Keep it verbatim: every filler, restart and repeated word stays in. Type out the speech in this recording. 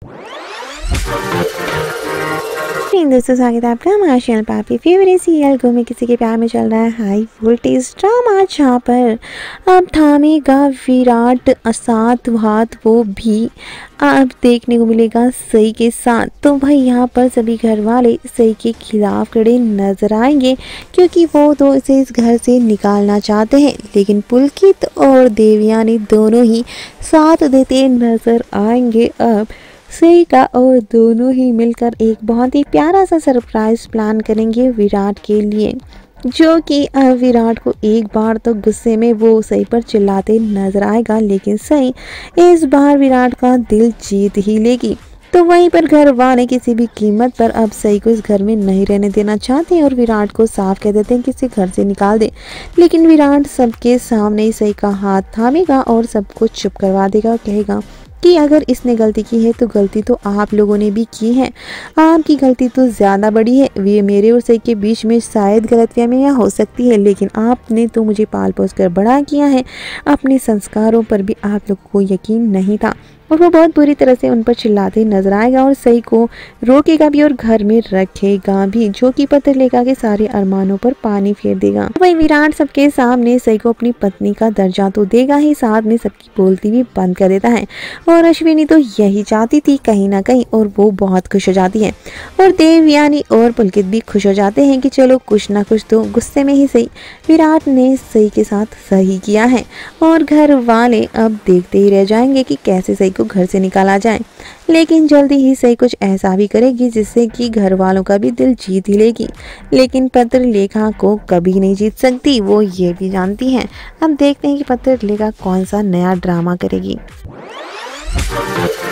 दोस्तों स्वागत है आपका हमारे चैनल पर। आपकी फेवरेट सीरियल घूमे किसी के प्यार में चल रहा है हाई वोल्टेज ड्रामा, जहाँ पर अब थामेगा विराट साथ हाथ, वो भी अब देखने को मिलेगा सई के साथ। तो भाई यहाँ पर सभी घर वाले सई के खिलाफ खड़े नजर आएंगे, क्योंकि वो तो इसे इस घर से निकालना चाहते हैं, लेकिन पुलकित और देवयानी दोनों ही साथ देते नजर आएंगे अब सई का, और दोनों ही मिलकर एक बहुत ही प्यारा सा सरप्राइज प्लान करेंगे विराट के लिए, जो कि विराट को एक बार तो गुस्से में वो सई पर चिल्लाते नजर आएगा, लेकिन सई इस बार विराट का दिल जीत ही लेगी। तो वहीं पर घर वाले किसी भी कीमत पर अब सई को इस घर में नहीं रहने देना चाहते हैं और विराट को साफ कह देते हैं कि इसे घर से निकाल दे। लेकिन विराट सबके सामने सई का हाथ थामेगा और सबको चुप करवा देगा और कहेगा कि अगर इसने गलती की है तो गलती तो आप लोगों ने भी की है, आपकी गलती तो ज़्यादा बड़ी है। वे मेरे और सई के बीच में शायद गलतफहमियां हो सकती है, लेकिन आपने तो मुझे पाल पोस कर बड़ा किया है, अपने संस्कारों पर भी आप लोगों को यकीन नहीं था। और वो बहुत बुरी तरह से उन पर चिल्लाते नजर आएगा और सई को रोकेगा भी और घर में रखेगा भी, जो कि पत्रलेखा के सारे अरमानों पर पानी फेर देगा। वही विराट सबके सामने सई को अपनी पत्नी का दर्जा तो देगा ही, साथ में सबकी बोलती भी बंद कर देता है। और अश्विनी तो यही चाहती थी कहीं ना कहीं, और वो बहुत खुश हो जाती है। और देवयानी और पुलकित भी खुश हो जाते हैं कि चलो कुछ ना कुछ तो गुस्से में ही सही विराट ने सई के साथ सही किया है। और घर वाले अब देखते ही रह जाएंगे कि कैसे सई को घर से निकाला जाए, लेकिन जल्दी ही सई कुछ ऐसा भी करेगी जिससे कि घर वालों का भी दिल जीत ही लेगी। लेकिन पत्रलेखा को कभी नहीं जीत सकती, वो ये भी जानती है। अब देखते हैं कि पत्रलेखा कौन सा नया ड्रामा करेगी।